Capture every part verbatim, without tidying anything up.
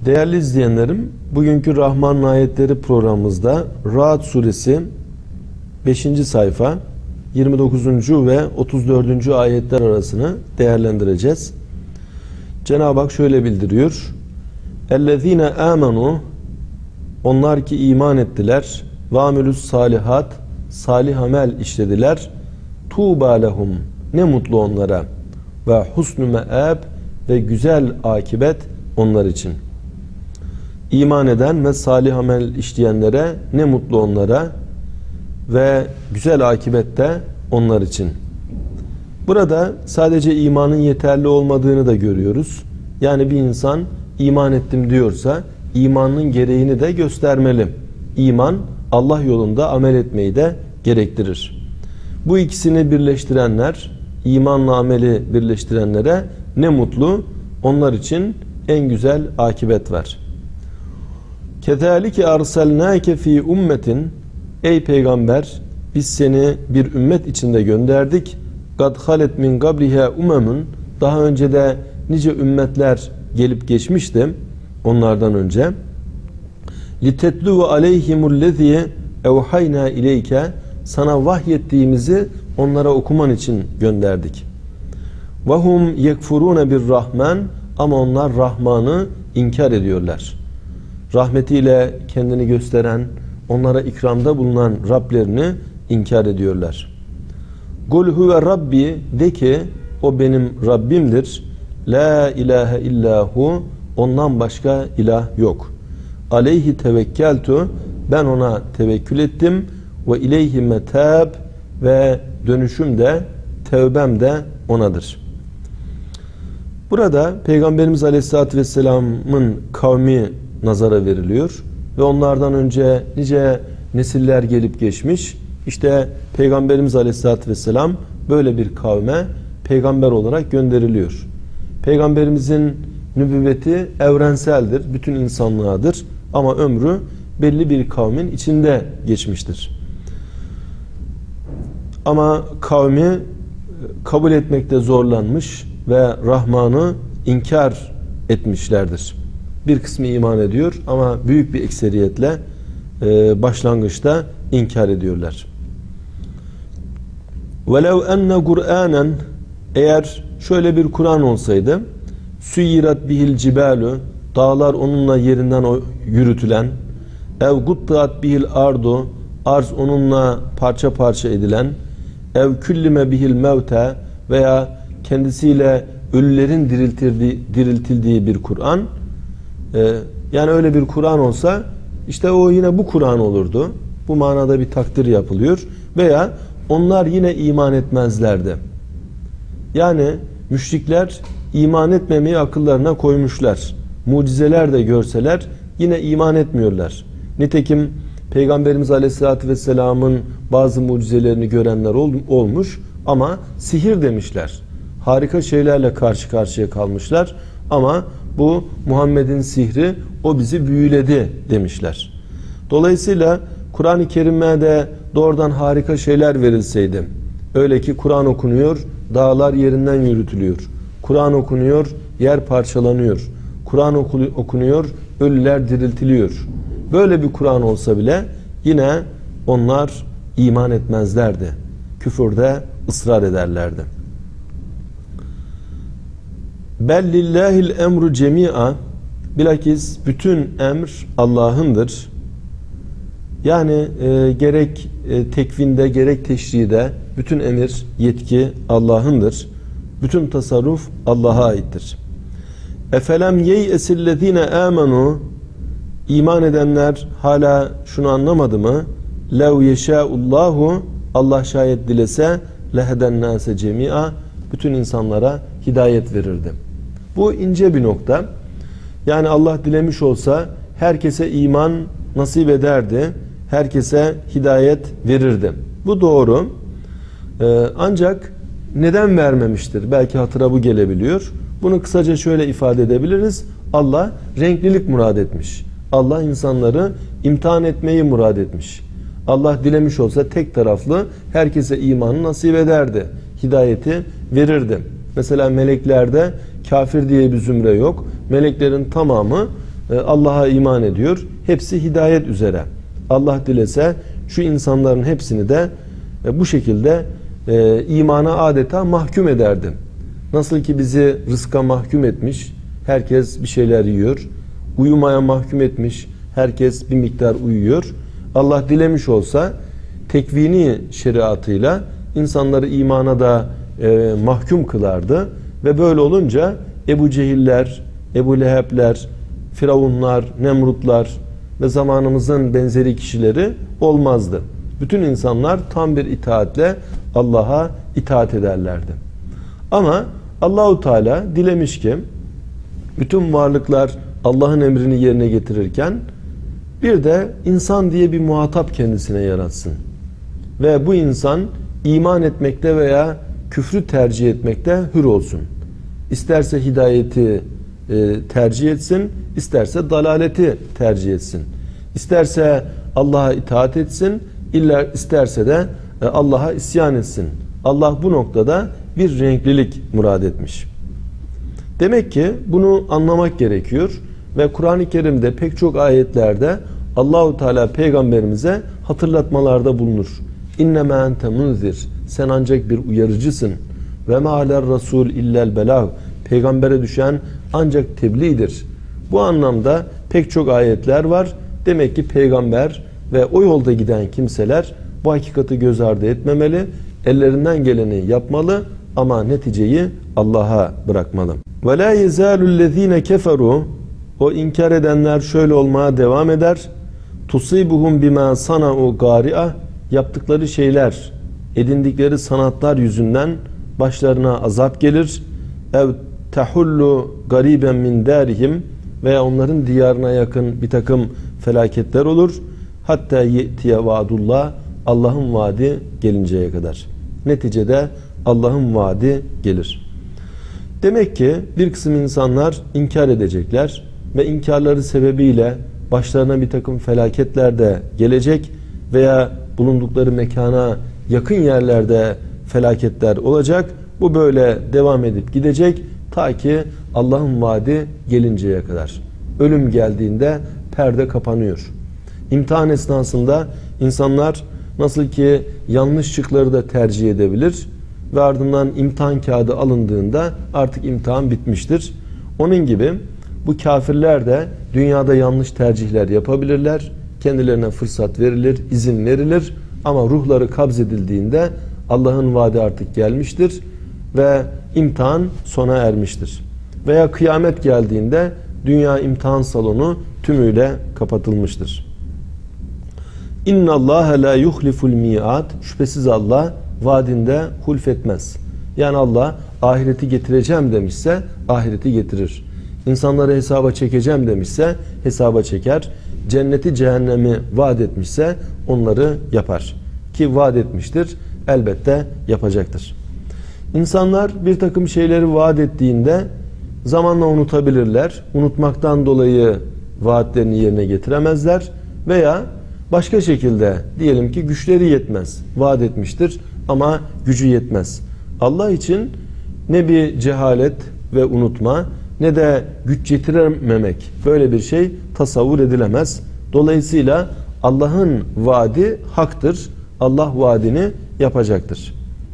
Değerli izleyenlerim, bugünkü Rahman Ayetleri programımızda Ra'd suresi beşinci sayfa yirmi dokuzuncu ve otuz dördüncü ayetler arasını değerlendireceğiz. Cenab-ı Hak şöyle bildiriyor: اَلَّذ۪ينَ آمَنُوا Onlar ki iman ettiler, وَامِلُوا salihat salih amel işlediler, tuğba lehum ne mutlu onlara, ve husnü me'ab ve güzel akibet onlar için. İman eden ve salih amel işleyenlere ne mutlu onlara ve güzel akibet de onlar için. Burada sadece imanın yeterli olmadığını da görüyoruz. Yani bir insan iman ettim diyorsa imanın gereğini de göstermeli. İman Allah yolunda amel etmeyi de gerektirir. Bu ikisini birleştirenler, imanla ameli birleştirenlere ne mutlu, onlar için en güzel akibet var. Kezalike arsalnake fi ummetin Ey peygamber, biz seni bir ümmet içinde gönderdik. Kad halet min qabliha umemun Daha önce de nice ümmetler gelip geçmişti onlardan önce. Litetlu aleyhimullezî evhayna ileyke Sana vahyettiğimizi onlara okuman için gönderdik. Ve hum yekfurûne bir rahman Ama onlar Rahman'ı inkar ediyorlar. Rahmetiyle kendini gösteren, onlara ikramda bulunan Rablerini inkar ediyorlar. Kul huve Rabbi de ki o benim Rabbimdir. La ilahe illahu ondan başka ilah yok. Aleyhi tevekkeltu ben ona tevekkül ettim ve ileyhi metab ve dönüşüm de tevbem de onadır. Burada Peygamberimiz Aleyhisselatü Vesselam'ın kavmi nazara veriliyor ve onlardan önce nice nesiller gelip geçmiş. İşte Peygamberimiz Aleyhisselatü Vesselam böyle bir kavme peygamber olarak gönderiliyor. Peygamberimizin nübüvveti evrenseldir, bütün insanlığadır ama ömrü belli bir kavmin içinde geçmiştir. Ama kavmi kabul etmekte zorlanmış ve Rahman'ı inkar etmişlerdir. Bir kısmı iman ediyor ama büyük bir ekseriyetle e, başlangıçta inkar ediyorlar. وَلَوْ اَنَّ قُرْآنًا Eğer şöyle bir Kur'an olsaydı, سُيِّرَتْ bihil cibalu Dağlar onunla yerinden yürütülen, ev guttat bihil ardu Arz onunla parça parça edilen, ev küllime bihil mevte Veya kendisiyle ölülerin diriltildiği, diriltildiği bir Kur'an, e, yani öyle bir Kur'an olsa işte o yine bu Kur'an olurdu. Bu manada bir takdir yapılıyor. Veya onlar yine iman etmezlerdi. Yani müşrikler iman etmemeyi akıllarına koymuşlar. Mucizeler de görseler yine iman etmiyorlar. Nitekim Peygamberimiz Aleyhisselatü Vesselam'ın bazı mucizelerini görenler ol, olmuş ama sihir demişler. Harika şeylerle karşı karşıya kalmışlar ama bu Muhammed'in sihri, o bizi büyüledi demişler. Dolayısıyla Kur'an-ı Kerim'e de doğrudan harika şeyler verilseydi, öyle ki Kur'an okunuyor, dağlar yerinden yürütülüyor. Kur'an okunuyor, yer parçalanıyor. Kur'an okunuyor, ölüler diriltiliyor. Böyle bir Kur'an olsa bile yine onlar iman etmezlerdi. Küfürde ısrar ederlerdi. Bellillahil emru cemi'a Bilakis bütün emr Allah'ındır. Yani e, gerek e, tekvinde gerek teşride bütün emir, yetki Allah'ındır. Bütün tasarruf Allah'a aittir. Efelem yeyesillezine amenu İman edenler hala şunu anlamadı mı? Lev yeşâullahu Allah şayet dilese leheden nâse cemi'a bütün insanlara hidayet verirdi. Bu ince bir nokta. Yani Allah dilemiş olsa herkese iman nasip ederdi. Herkese hidayet verirdi. Bu doğru. Ee, ancak neden vermemiştir? Belki hatıra bu gelebiliyor. Bunu kısaca şöyle ifade edebiliriz. Allah renklilik murad etmiş. Allah insanları imtihan etmeyi murad etmiş. Allah dilemiş olsa tek taraflı herkese imanı nasip ederdi. Hidayeti verirdi. Mesela meleklerde kafir diye bir zümre yok. Meleklerin tamamı Allah'a iman ediyor. Hepsi hidayet üzere. Allah dilese şu insanların hepsini de bu şekilde imana adeta mahkum ederdi. Nasıl ki bizi rızka mahkum etmiş, herkes bir şeyler yiyor. Uyumaya mahkum etmiş, herkes bir miktar uyuyor. Allah dilemiş olsa tekvini şeriatıyla insanları imana da e, mahkum kılardı. Ve böyle olunca Ebu Cehiller, Ebu Lehebler, Firavunlar, Nemrutlar ve zamanımızın benzeri kişileri olmazdı. Bütün insanlar tam bir itaatle Allah'a itaat ederlerdi. Ama Allahu Teala dilemiş ki bütün varlıklar Allah'ın emrini yerine getirirken bir de insan diye bir muhatap kendisine yaratsın. Ve bu insan iman etmekte veya küfrü tercih etmekte hür olsun. İsterse hidayeti e, tercih etsin, isterse dalaleti tercih etsin. İsterse Allah'a itaat etsin, illa isterse de e, Allah'a isyan etsin. Allah bu noktada bir renklilik murad etmiş. Demek ki bunu anlamak gerekiyor ve Kur'an-ı Kerim'de pek çok ayetlerde Allahu Teala peygamberimize hatırlatmalarda bulunur. İnnemâ ente munzir. Sen ancak bir uyarıcısın. Ve mâ aler rasûl illel belâh. Peygambere düşen ancak tebliğdir. Bu anlamda pek çok ayetler var. Demek ki peygamber ve o yolda giden kimseler bu hakikati göz ardı etmemeli. Ellerinden geleni yapmalı ama neticeyi Allah'a bırakmalı. Ve lâ yezâlullezîne keferû. O inkar edenler şöyle olmaya devam eder. Tusibuhum bima sana'u gâri'a. Yaptıkları şeyler, edindikleri sanatlar yüzünden başlarına azap gelir. Ev tehullu gariben min dârihim. Veya onların diyarına yakın bir takım felaketler olur. Hatta ye'tiye vaadullah. Allah'ın vaadi gelinceye kadar. Neticede Allah'ın vaadi gelir. Demek ki bir kısım insanlar inkar edecekler ve inkarları sebebiyle başlarına bir takım felaketler de gelecek veya bulundukları mekana yakın yerlerde felaketler olacak. Bu böyle devam edip gidecek ta ki Allah'ın vaadi gelinceye kadar. Ölüm geldiğinde perde kapanıyor. İmtihan esnasında insanlar nasıl ki yanlış şıkları da tercih edebilir ve ardından imtihan kağıdı alındığında artık imtihan bitmiştir. Onun gibi bu kafirler de dünyada yanlış tercihler yapabilirler. Kendilerine fırsat verilir, izin verilir ama ruhları kabzedildiğinde Allah'ın vaadi artık gelmiştir ve imtihan sona ermiştir. Veya kıyamet geldiğinde dünya imtihan salonu tümüyle kapatılmıştır. İnna Allah la yuhliful mi'at. Şüphesiz Allah vaadinde hulfetmez. Yani Allah ahireti getireceğim demişse ahireti getirir. İnsanları hesaba çekeceğim demişse hesaba çeker. Cenneti cehennemi vaat etmişse onları yapar. Ki vaat etmiştir, elbette yapacaktır. İnsanlar bir takım şeyleri vaat ettiğinde zamanla unutabilirler. Unutmaktan dolayı vaatlerini yerine getiremezler. Veya başka şekilde diyelim ki güçleri yetmez. Vaat etmiştir ama gücü yetmez. Allah için ne bir cehalet ve unutma ne de güç yetirememek böyle bir şey tasavvur edilemez. Dolayısıyla Allah'ın vaadi haktır. Allah vaadini yapacaktır.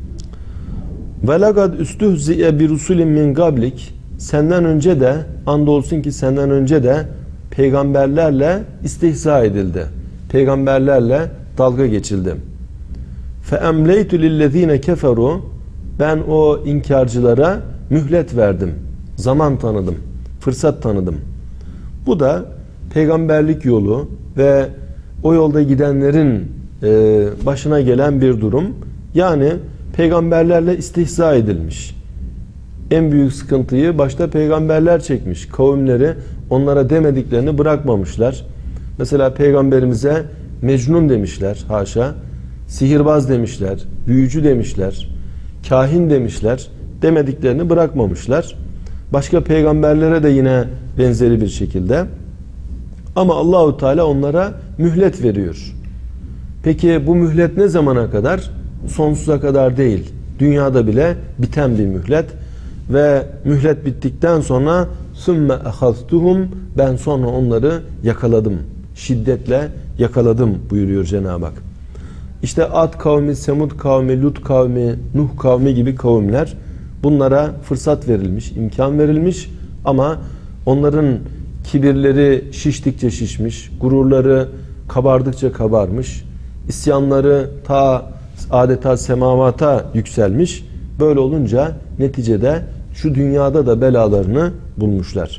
Ve lagad üstühzi'e bir rusulin min gablik. Senden önce de andolsun ki senden önce de peygamberlerle istihza edildi. Peygamberlerle dalga geçildi. Fe emleytu lillezine keferu. Ben o inkarcılara mühlet verdim. Zaman tanıdım. Fırsat tanıdım. Bu da peygamberlik yolu ve o yolda gidenlerin e, başına gelen bir durum. Yani peygamberlerle istihza edilmiş. En büyük sıkıntıyı başta peygamberler çekmiş. Kavimleri onlara demediklerini bırakmamışlar. Mesela peygamberimize mecnun demişler, haşa. Sihirbaz demişler, büyücü demişler, kahin demişler. Demediklerini bırakmamışlar. Başka peygamberlere de yine benzeri bir şekilde. Ama Allahu Teala onlara mühlet veriyor. Peki bu mühlet ne zamana kadar? Sonsuza kadar değil. Dünyada bile biten bir mühlet ve mühlet bittikten sonra sümme ehaztuhum, ben sonra onları yakaladım. Şiddetle yakaladım buyuruyor Cenab-ı Hak. İşte Ad kavmi, Semud kavmi, Lut kavmi, Nuh kavmi gibi kavimler, bunlara fırsat verilmiş, imkan verilmiş ama onların kibirleri şiştikçe şişmiş, gururları kabardıkça kabarmış, isyanları ta adeta semavata yükselmiş. Böyle olunca neticede şu dünyada da belalarını bulmuşlar.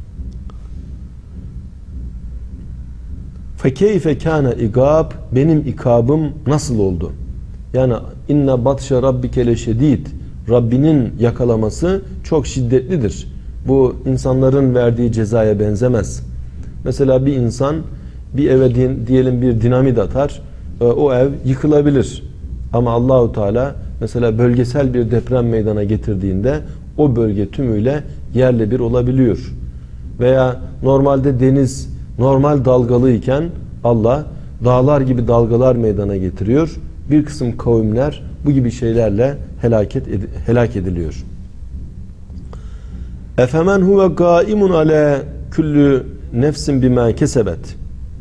Fekeyfe kâne igab, benim ikabım nasıl oldu? Yani inne batşe rabbike leşedid, Rabbinin yakalaması çok şiddetlidir. Bu insanların verdiği cezaya benzemez. Mesela bir insan bir eve diyelim bir dinamit atar, o ev yıkılabilir. Ama Allahu Teala mesela bölgesel bir deprem meydana getirdiğinde o bölge tümüyle yerle bir olabiliyor. Veya normalde deniz normal dalgalı iken Allah dağlar gibi dalgalar meydana getiriyor. Bir kısım kavimler bu gibi şeylerle helaket ed helak ediliyor. Efemen huve gaimun ale kullu nefsin bima kesebet.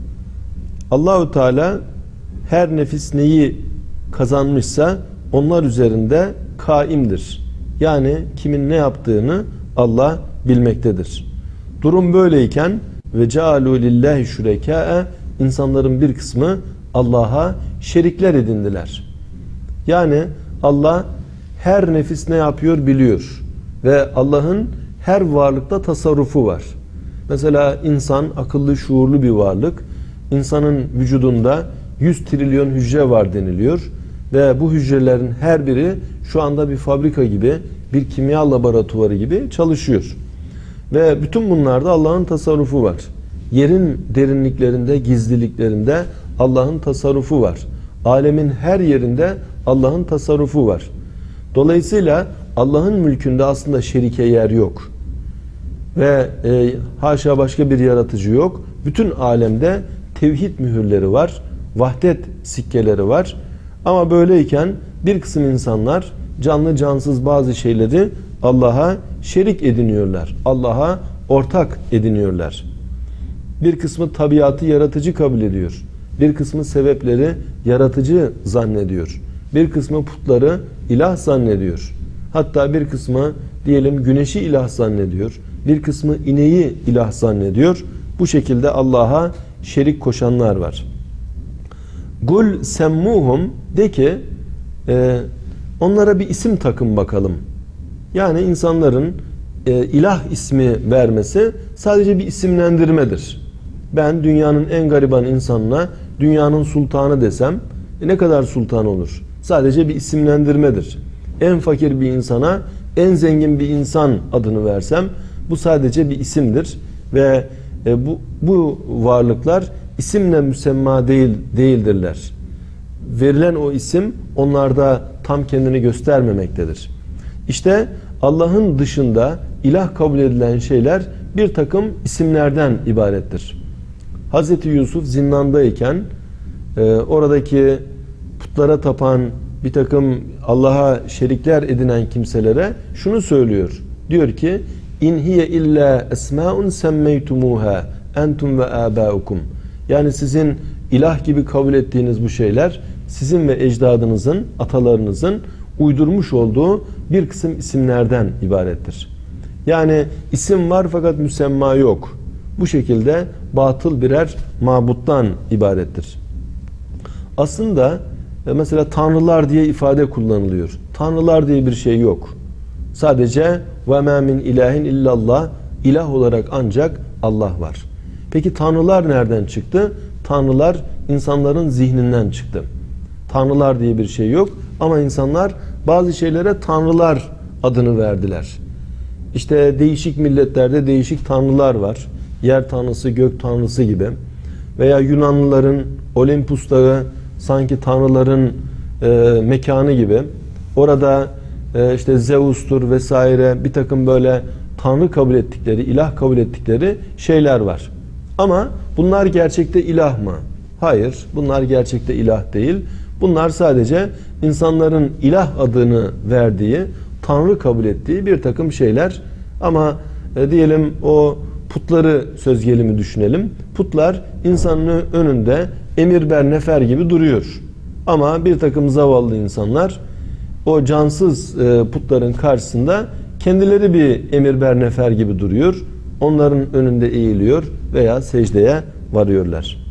Allahu Teala her nefis neyi kazanmışsa onlar üzerinde kaimdir. Yani kimin ne yaptığını Allah bilmektedir. Durum böyleyken ve cealu lillahi şurekâe, insanların bir kısmı Allah'a şerikler edindiler. Yani Allah her nefis ne yapıyor biliyor ve Allah'ın her varlıkta tasarrufu var. Mesela insan akıllı, şuurlu bir varlık. İnsanın vücudunda yüz trilyon hücre var deniliyor ve bu hücrelerin her biri şu anda bir fabrika gibi, bir kimya laboratuvarı gibi çalışıyor. Ve bütün bunlarda Allah'ın tasarrufu var. Yerin derinliklerinde, gizliliklerinde Allah'ın tasarrufu var. Alemin her yerinde Allah'ın tasarrufu var. Dolayısıyla Allah'ın mülkünde aslında şerike yer yok. Ve e, haşa başka bir yaratıcı yok. Bütün alemde tevhid mühürleri var. Vahdet sikkeleri var. Ama böyleyken bir kısım insanlar canlı cansız bazı şeyleri Allah'a şerik ediniyorlar. Allah'a ortak ediniyorlar. Bir kısmı tabiatı yaratıcı kabul ediyor. Bir kısmı sebepleri yaratıcı zannediyor. Bir kısmı putları ilah zannediyor. Hatta bir kısmı diyelim güneşi ilah zannediyor. Bir kısmı ineği ilah zannediyor. Bu şekilde Allah'a şerik koşanlar var. Kul semmuhum, de ki e, onlara bir isim takın bakalım. Yani insanların e, ilah ismi vermesi sadece bir isimlendirmedir. Ben dünyanın en gariban insanına dünyanın sultanı desem e, ne kadar sultan olur? Sadece bir isimlendirmedir. En fakir bir insana en zengin bir insan adını versem bu sadece bir isimdir ve e, bu, bu varlıklar isimle müsemma değil, değildirler. Verilen o isim onlarda tam kendini göstermemektedir. İşte Allah'ın dışında ilah kabul edilen şeyler bir takım isimlerden ibarettir. Hazreti Yusuf zindandayken e, oradaki putlara tapan bir takım Allah'a şerikler edinen kimselere şunu söylüyor. Diyor ki İn hiye illa esmaun semmeytumuha entum ve abaukum. Yani sizin ilah gibi kabul ettiğiniz bu şeyler sizin ve ecdadınızın, atalarınızın uydurmuş olduğu bir kısım isimlerden ibarettir. Yani isim var fakat müsemma yok. Bu şekilde batıl birer mabuttan ibarettir. Aslında mesela tanrılar diye ifade kullanılıyor. Tanrılar diye bir şey yok. Sadece ve ma min ilahin illallah, ilah olarak ancak Allah var. Peki tanrılar nereden çıktı? Tanrılar insanların zihninden çıktı. Tanrılar diye bir şey yok ama insanlar bazı şeylere tanrılar adını verdiler. İşte değişik milletlerde değişik tanrılar var. Yer tanrısı, gök tanrısı gibi. Veya Yunanlıların Olimpus Dağı sanki tanrıların e, mekanı gibi. Orada e, işte Zeus'tur vesaire bir takım böyle tanrı kabul ettikleri, ilah kabul ettikleri şeyler var. Ama bunlar gerçekte ilah mı? Hayır, bunlar gerçekte ilah değil. Bunlar sadece insanların ilah adını verdiği, tanrı kabul ettiği bir takım şeyler. Ama e, diyelim o putları söz gelimi düşünelim. Putlar insanın önünde emir ber nefer gibi duruyor. Ama bir takım zavallı insanlar o cansız e, putların karşısında kendileri bir emir ber nefer gibi duruyor. Onların önünde eğiliyor veya secdeye varıyorlar.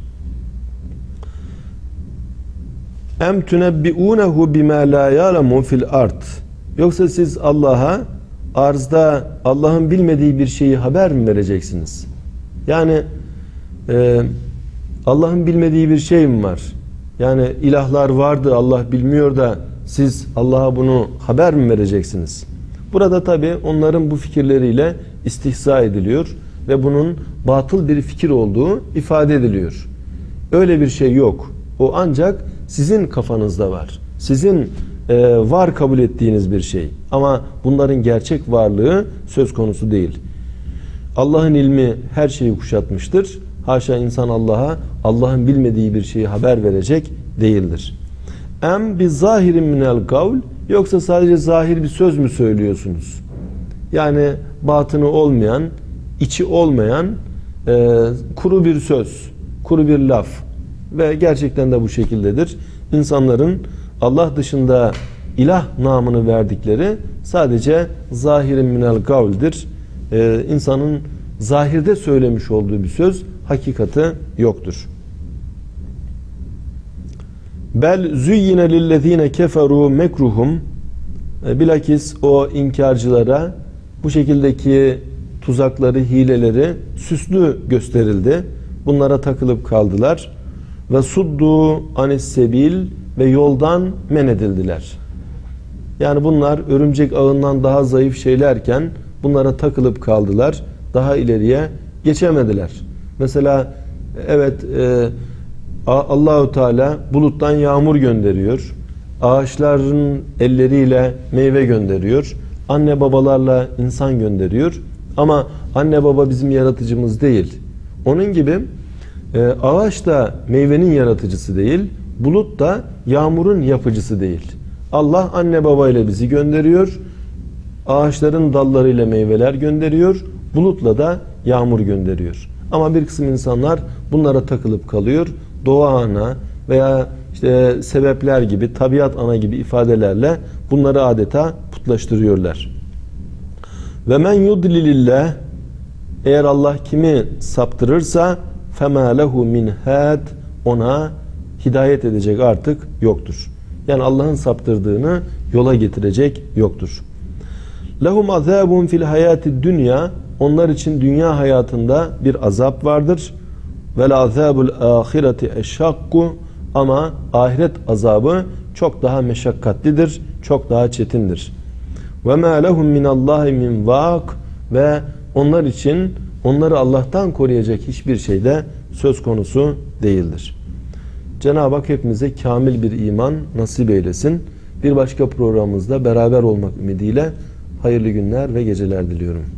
Em tunebbiunehu bima la ya'lemu fil ard. Yoksa siz Allah'a arzda Allah'ın bilmediği bir şeyi haber mi vereceksiniz? Yani e, Allah'ın bilmediği bir şey mi var? Yani ilahlar vardı, Allah bilmiyor da siz Allah'a bunu haber mi vereceksiniz? Burada tabi onların bu fikirleriyle istihza ediliyor ve bunun batıl bir fikir olduğu ifade ediliyor. Öyle bir şey yok. O ancak sizin kafanızda var. Sizin e, var kabul ettiğiniz bir şey. Ama bunların gerçek varlığı söz konusu değil. Allah'ın ilmi her şeyi kuşatmıştır. Haşa insan Allah'a Allah'ın bilmediği bir şeyi haber verecek değildir. Em bi zahirin minel kavl, yoksa sadece zahir bir söz mü söylüyorsunuz? Yani batını olmayan, içi olmayan e, kuru bir söz, kuru bir laf ve gerçekten de bu şekildedir. İnsanların Allah dışında ilah namını verdikleri sadece zahirin minel kavldir. E, insanın zahirde söylemiş olduğu bir söz, hakikati yoktur. Bel züyyine lillezine keferu mekruhum, bilakis o inkarcılara bu şekildeki tuzakları, hileleri süslü gösterildi. Bunlara takılıp kaldılar. Ve suddu anis sebil, ve yoldan men edildiler. Yani bunlar örümcek ağından daha zayıf şeylerken bunlara takılıp kaldılar. Daha ileriye geçemediler. Mesela evet e, Allahu Teala buluttan yağmur gönderiyor. Ağaçların elleriyle meyve gönderiyor. Anne babalarla insan gönderiyor. Ama anne baba bizim yaratıcımız değil. Onun gibi e, ağaç da meyvenin yaratıcısı değil. Bulut da yağmurun yapıcısı değil. Allah anne babayla bizi gönderiyor. Ağaçların dallarıyla meyveler gönderiyor. Bulutla da yağmur gönderiyor. Ama bir kısım insanlar bunlara takılıp kalıyor. Doğa ana veya işte sebepler gibi, tabiat ana gibi ifadelerle bunları adeta putlaştırıyorlar. Ve men yudlilillah, eğer Allah kimi saptırırsa fema lehu min had, ona hidayet edecek artık yoktur. Yani Allah'ın saptırdığını yola getirecek yoktur. Lehum azabun fil hayati dünya, onlar için dünya hayatında bir azap vardır. Vel azabul ahireti eşşakku, ama ahiret azabı çok daha meşakkatlidir, çok daha çetindir. Ve ma lehum min Allahi min vak, ve onlar için onları Allah'tan koruyacak hiçbir şey de söz konusu değildir. Cenab-ı Hak hepimize kamil bir iman nasip eylesin. Bir başka programımızda beraber olmak ümidiyle hayırlı günler ve geceler diliyorum.